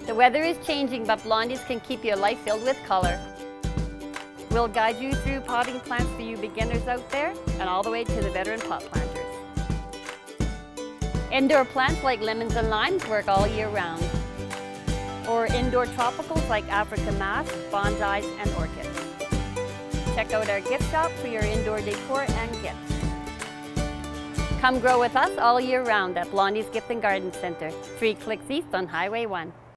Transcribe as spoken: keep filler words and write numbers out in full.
The weather is changing, but Blondies can keep your life filled with color. We'll guide you through potting plants for you beginners out there and all the way to the veteran pot planters. Indoor plants like lemons and limes work all year round. Or indoor tropicals like African mask, bonsais, and orchids. Check out our gift shop for your indoor decor and gifts. Come grow with us all year round at Blondie's Gift and Garden Center, three clicks east on Highway one.